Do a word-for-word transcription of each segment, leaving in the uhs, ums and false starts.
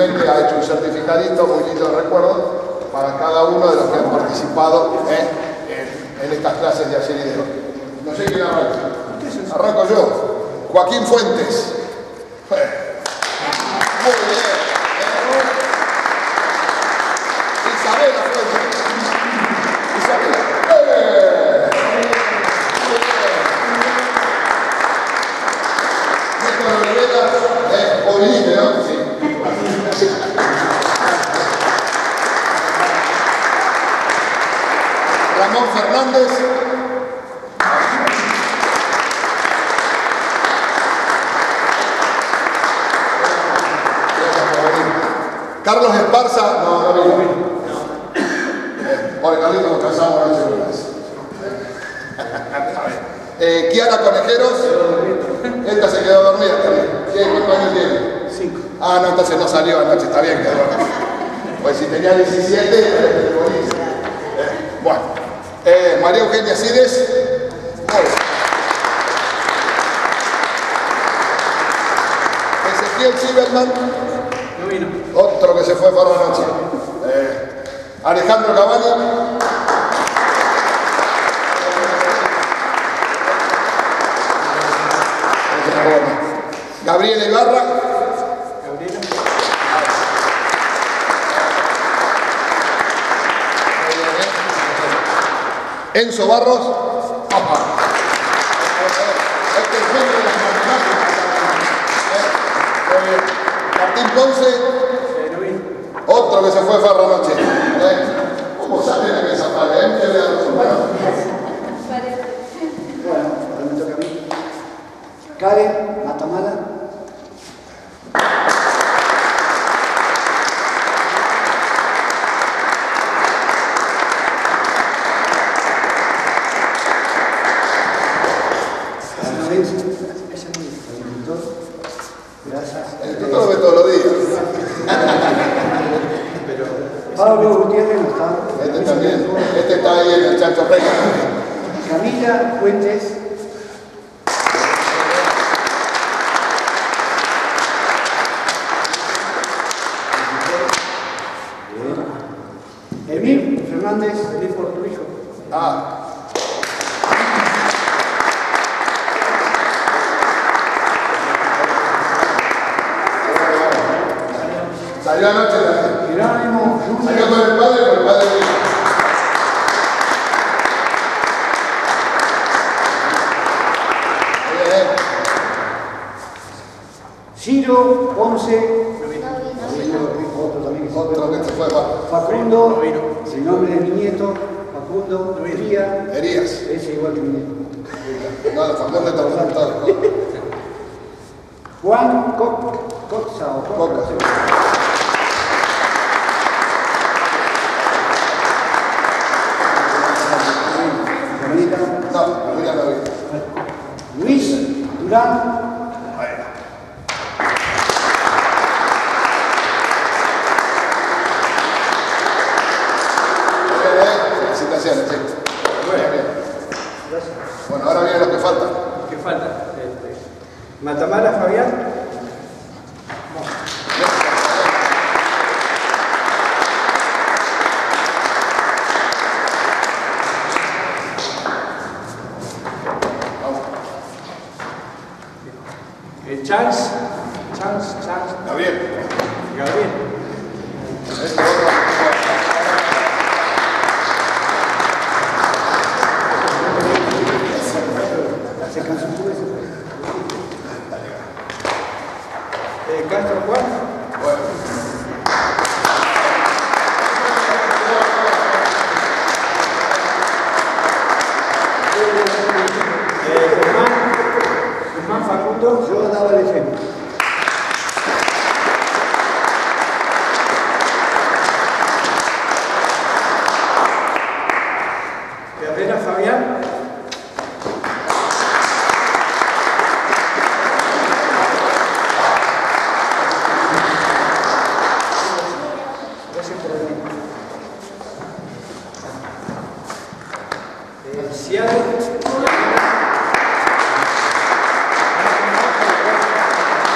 gentilmente ha hecho un certificadito muy lindo de recuerdo para cada uno de los que han participado ¿eh? en, en estas clases de ayer y de hoy. No sé quién arranca. Arranco yo. Joaquín Fuentes. Muy bien. Isabela Fuentes. Isabela. ¡Eh! Muy bien. Néstor Rivera. Eh, vos viniste, ¿no? Sí. Ramón Fernández. Carlos Esparza, no, no vino. Eh, Por Carlitos nos casamos anoche con eso. Eh, Kiara Conejeros. Esta se quedó dormida también. ¿Cuántos años tiene? Cinco. Ah, no, entonces no salió anoche, está bien, quedó dormida. Pues si tenía diecisiete, eh, buenísimo. Eh, bueno. Eh, María Eugenia Cides. Ezequiel Silverman. No vino. Otro que se fue por la noche. Eh, Alejandro Cavani. Gabriela Ibarra. Gabriela. Enzo Barros. Papá. Este es el jefe de las matemáticas. Martín Ponce. Otro que se fue por la noche. ¿Cómo salen en esa pared? ¿Eh? ¿Qué le dan los humanos? Bueno, ahora me toca a mí. Karen Matamala. Gracias. El tutor lo ve todos los días. Pablo Gutiérrez no está. Este también. Este está ahí en el Chancho Rey. Camila Fuentes. Emil Fernández, feliz por tu hijo. Ah. Salió anoche la Jerónimo Salió con el padre, con el padre de Ciro Ponce. otro también. Otro que se fue para Facundo, el nombre de mi nieto, Facundo Hería. Herías. Ese igual que mi nieto. No, Facundo está preguntado. Juan Coc, Coxa o Coca. Coca. No, Julia no vi. Luis Durán. Felicitaciones, sí. Bueno, bien. Bueno, ahora vienen los que faltan. ¿Qué falta? Este, Matamala Fabián. Eh, Charles. Charles, Charles. Gabriel. Gabriel. Este otro. Se cansó su vez. Eh, Castro Juan. Bueno. Eh, Germán. Germán Facundo. Yo daba el ejemplo. Herrera Fabián. Gracias por venir. Eh, Ciado.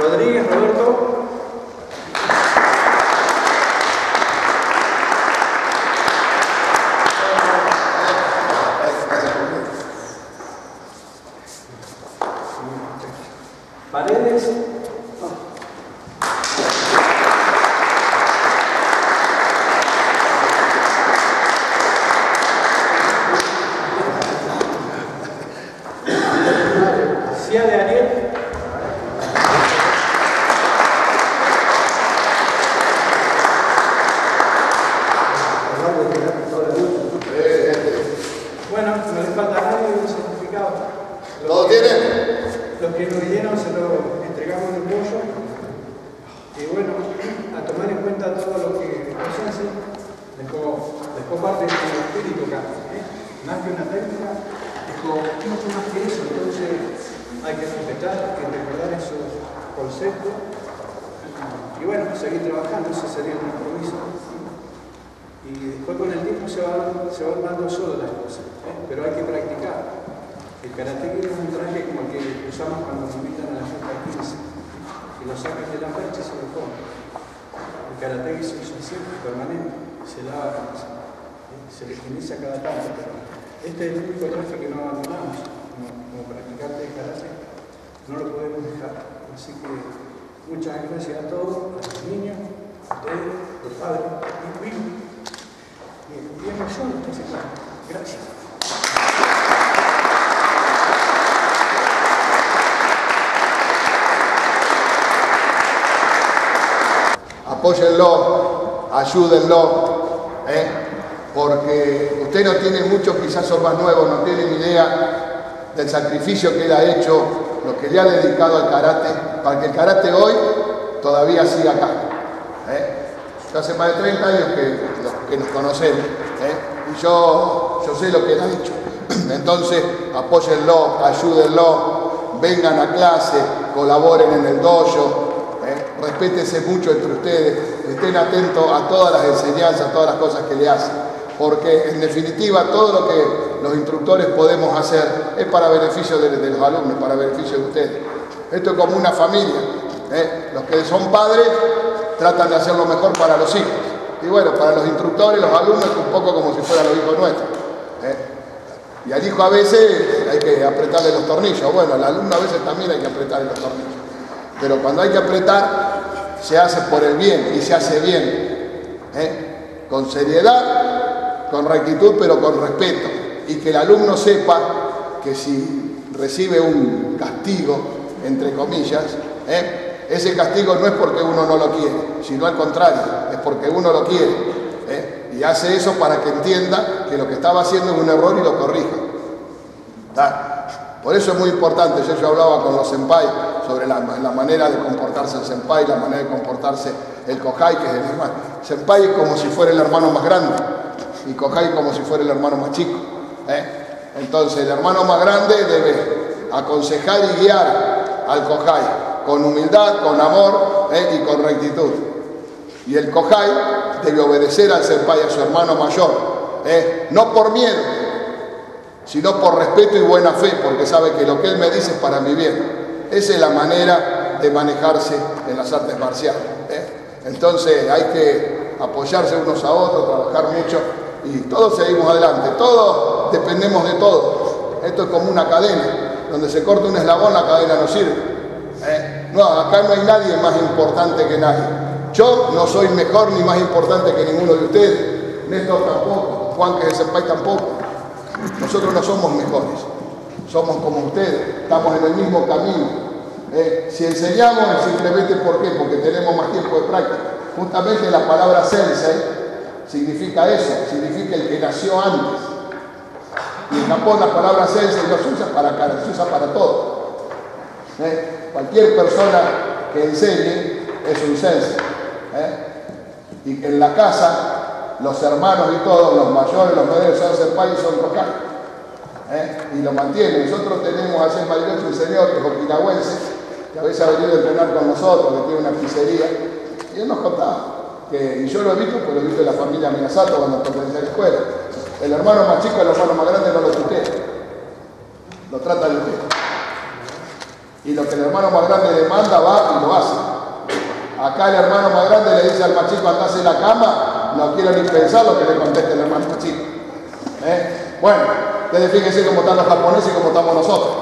Rodríguez Roberto. Paredes. Cia de Ariel. Bueno, no les falta nadie un certificado. ¿Todos tienen? Los que nos vinieron se lo entregamos en el bollo. Y bueno, a tomar en cuenta todo lo que nos hace, dejó, dejó parte de su espíritu acá. ¿eh? Más que una técnica, dejó mucho más que eso. Entonces hay que respetar, hay que recordar esos conceptos. Y bueno, seguir trabajando, ese sería el compromiso. Y después con el tiempo se va, se va armando solo las cosas, ¿eh? Pero hay que practicar. El karate es un traje como el que usamos cuando nos invitan a la junta quince. Y lo sacan de la percha y se lo ponen. El karate se usa siempre, permanente. Se lava, ¿eh? Se le inicia cada tanto. Pero este es el único traje que no abandonamos. Como, como practicante de karate, no lo podemos dejar. Así que muchas gracias a todos, a los niños, a ustedes, los padres, y vivos. Bien, bien, yo, entonces, gracias. Apóyenlo, ayúdenlo, ¿eh? Porque ustedes no tienen mucho, quizás son más nuevos, no tienen idea del sacrificio que él ha hecho, lo que le ha dedicado al karate, para que el karate hoy todavía siga acá. ¿eh? Yo hace más de treinta años que, que nos conocemos, ¿eh? y yo, yo sé lo que él ha hecho. Entonces, apóyenlo, ayúdenlo, vengan a clase, colaboren en el dojo. ¿Eh? Respétense mucho entre ustedes, estén atentos a todas las enseñanzas, a todas las cosas que le hacen, porque en definitiva todo lo que los instructores podemos hacer es para beneficio de, de los alumnos, para beneficio de ustedes. Esto es como una familia, ¿eh? Los que son padres tratan de hacer lo mejor para los hijos, y bueno, para los instructores, los alumnos es un poco como si fueran los hijos nuestros. ¿eh? Y al hijo a veces hay que apretarle los tornillos, bueno, al alumno a veces también hay que apretarle los tornillos. Pero cuando hay que apretar, se hace por el bien y se hace bien. ¿eh? Con seriedad, con rectitud, pero con respeto. Y que el alumno sepa que si recibe un castigo, entre comillas, ¿eh? ese castigo no es porque uno no lo quiere, sino al contrario, es porque uno lo quiere. ¿eh? Y hace eso para que entienda que lo que estaba haciendo es un error y lo corrija. ¿Está? Por eso es muy importante, yo, yo hablaba con los senpai sobre la, la manera de comportarse el senpai, la manera de comportarse el kohai, que es el hermano. Senpai es como si fuera el hermano más grande y kohai como si fuera el hermano más chico. ¿eh? Entonces el hermano más grande debe aconsejar y guiar al kohai con humildad, con amor ¿eh? y con rectitud. Y el kohai debe obedecer al senpai, a su hermano mayor, ¿eh? no por miedo, sino por respeto y buena fe, porque sabe que lo que él me dice es para mi bien. Esa es la manera de manejarse en las artes marciales. ¿eh? Entonces hay que apoyarse unos a otros, trabajar mucho y todos seguimos adelante. Todos dependemos de todos. Esto es como una cadena. Donde se corta un eslabón, la cadena no sirve. ¿eh? No, acá no hay nadie más importante que nadie. Yo no soy mejor ni más importante que ninguno de ustedes. Néstor tampoco. Juan, que es el senpai, tampoco. Nosotros no somos mejores, somos como ustedes, estamos en el mismo camino. Eh, si enseñamos es simplemente ¿por qué? Porque tenemos más tiempo de práctica. Justamente la palabra sensei significa eso, significa el que nació antes. Y en Japón la palabra sensei no se usa para cara, se usa para todo. Eh, cualquier persona que enseñe es un sensei. Eh, y en la casa los hermanos y todos, los mayores, los menores son senpai y son kohai. ¿eh? Y lo mantienen. Nosotros tenemos a Senpai Hiroshi, un señor que es okinawense, que a veces ha venido a entrenar con nosotros, que tiene una pizzería. Y él nos contaba, que, y yo lo he visto, porque lo he visto en la familia Minasato cuando pertenecía a la escuela. El hermano más chico, el hermano más grande no lo tutea. Lo trata de usted. Y lo que el hermano más grande demanda va y lo hace. Acá el hermano más grande le dice al más chico, andás en la cama, no quiero ni pensar lo que le conteste el hermano más chico. ¿Eh? Bueno, ustedes fíjense cómo están los japoneses y cómo estamos nosotros.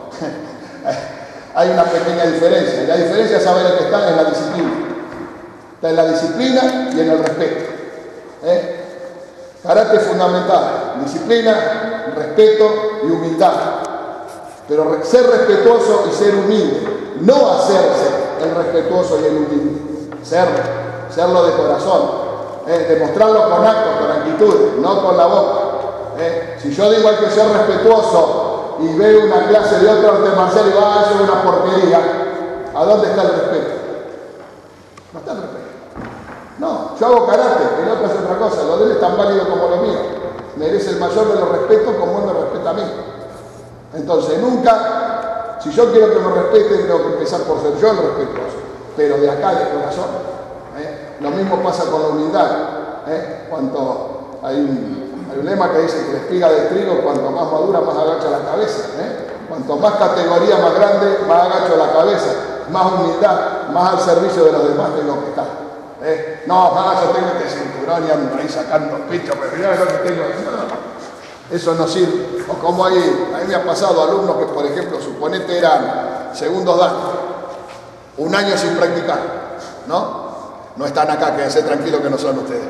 Hay una pequeña diferencia. Y la diferencia, ¿saben lo que está? En la disciplina. Está en la disciplina y en el respeto. ¿Eh? Carácter fundamental. Disciplina, respeto y humildad. Pero ser respetuoso y ser humilde. No hacerse el respetuoso y el humilde. Serlo. Serlo de corazón. ¿Eh? Demostrarlo con actos, con actitudes, no con la boca. ¿Eh? Si yo digo hay que ser respetuoso y veo una clase de otro arte marcial y va a hacer una porquería, ¿a dónde está el respeto? No está el respeto. No, yo hago karate, el otro hace otra cosa, lo de él es tan válido como lo mío. Merece el mayor de los respetos como él me respeta a mí. Entonces nunca, si yo quiero que me respeten, tengo que empezar por ser yo el respetuoso, pero de acá de corazón. ¿Eh? Lo mismo pasa con la humildad. ¿Eh? Cuanto hay un Hay un lema que dice que la espiga de trigo, cuanto más madura, más agacha la cabeza. ¿eh? Cuanto más categoría, más grande, más agacho la cabeza. Más humildad, más al servicio de los demás tengo que estar. ¿eh? No, más yo tengo este cinturón y ando ahí sacando pichos, pero mirá lo que tengo. No, eso no sirve. O como hay, a mí me ha pasado alumnos que, por ejemplo, suponete eran segundos dan, un año sin practicar, ¿no? No están acá, quédense tranquilos que no son ustedes.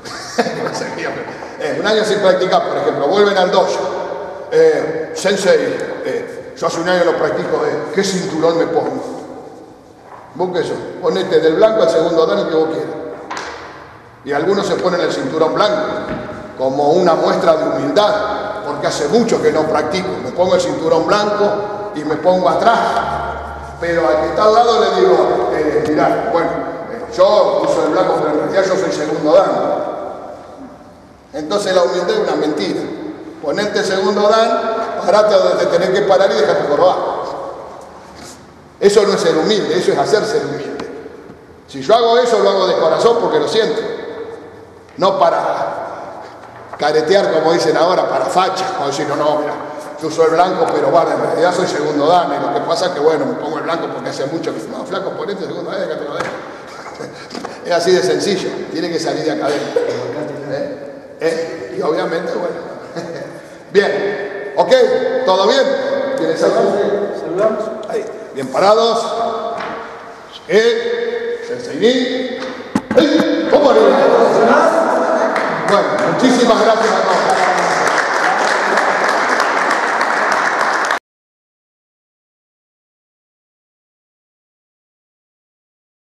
Eh, un año sin practicar, por ejemplo, vuelven al dojo. Eh, sensei, eh, yo hace un año no practico, eh, ¿qué cinturón me pongo? ¿Vos qué sos? Ponete del blanco al segundo dan el que vos quieras. Y algunos se ponen el cinturón blanco como una muestra de humildad, porque hace mucho que no practico. Me pongo el cinturón blanco y me pongo atrás. Pero al que está al lado le digo, eh, mirá, bueno, eh, yo uso el blanco, pero en realidad yo soy segundo dan. Entonces la humildad es una mentira. Ponerte segundo dan, parate donde te tenés que parar y dejate jorobar. Eso no es ser humilde, eso es hacer ser humilde. Si yo hago eso, lo hago de corazón porque lo siento. No para caretear, como dicen ahora, para facha. Como decir, no, no, mira, yo soy blanco, pero bueno, en realidad soy segundo dan. Y lo que pasa es que, bueno, me pongo el blanco porque hace mucho que... No, flaco, ponete segundo dan, déjate lo dejo. Es así de sencillo, tiene que salir de academia. ¿Eh? ¿Eh? Y obviamente, bueno. Bien, ok, ¿todo bien? ¿Quieres saludar? Saludamos. Ahí, bien parados. ¿Eh? Sensei. ¿Cómo le va? Bueno, muchísimas gracias.